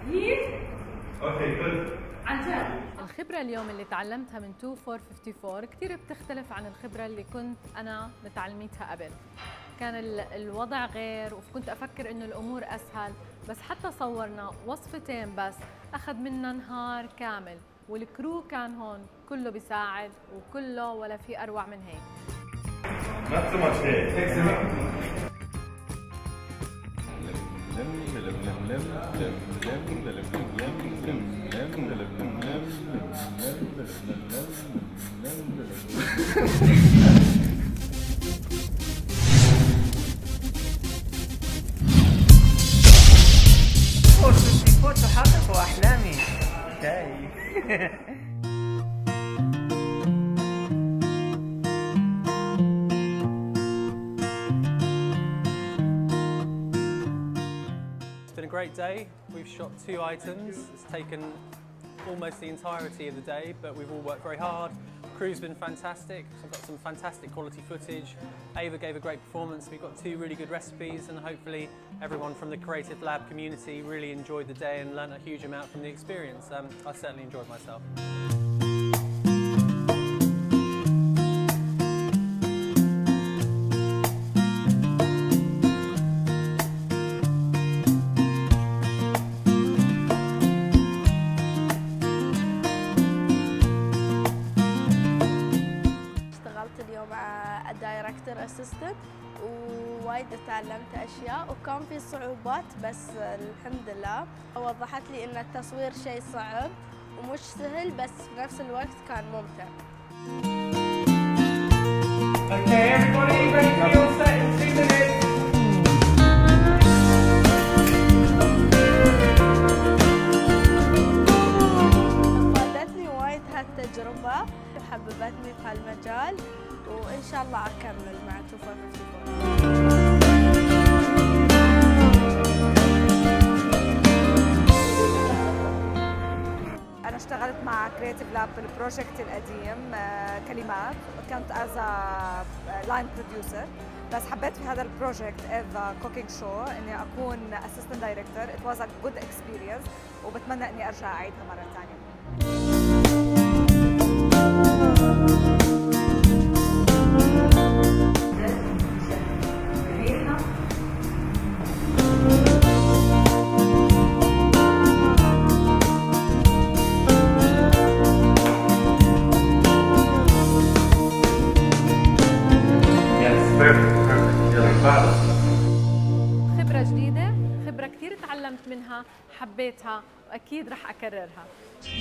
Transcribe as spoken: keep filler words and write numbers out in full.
اوكي جود. عن جد الخبرة اليوم اللي تعلمتها من اثنين أربعة خمسة أربعة كثير بتختلف عن الخبرة اللي كنت أنا متعلمتها قبل. كان الوضع غير وكنت أفكر إنه الأمور أسهل، بس حتى صورنا وصفتين بس أخذ منا نهار كامل، والكرو كان هون كله بيساعد وكله ولا في أروع من هيك. Not too much here. Take some. كنت تحقق أحلامي. It's been a great day. We've shot two items. It's taken almost the entirety of the day, but we've all worked very hard. The crew's been fantastic. We've got some fantastic quality footage. Ava gave a great performance. We've got two really good recipes, and hopefully everyone from the Creative Lab community really enjoyed the day and learnt a huge amount from the experience. Um, I certainly enjoyed myself. مع الدايركتور اسيستنت ووايد تعلمت اشياء وكان في صعوبات، بس الحمد لله وضحت لي ان التصوير شيء صعب ومش سهل، بس في نفس الوقت كان ممتع. Okay, everybody ready for your set in two minutes. فادتني وايد هالتجربة وحببتني في هالمجال، وإن شاء الله أكمل مع اثنين أربعة خمسة أربعة. أنا اشتغلت مع كريتيف لاب في البروجكت القديم كلمات، كنت از لاين بروديوسر، بس حبيت في هذا البروجكت اذا كوكينج شو اني اكون اسيستنت دايركتور. ات واز ا جود اكسبيرينس وبتمنى اني ارجع اعيدها مره ثانيه. خبرة جديدة، خبرة كثير تعلمت منها، حبيتها وأكيد رح أكررها.